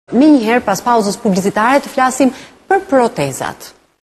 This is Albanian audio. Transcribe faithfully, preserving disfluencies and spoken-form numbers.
Me njëherë pas pauzës publicitare të flasim për protezat.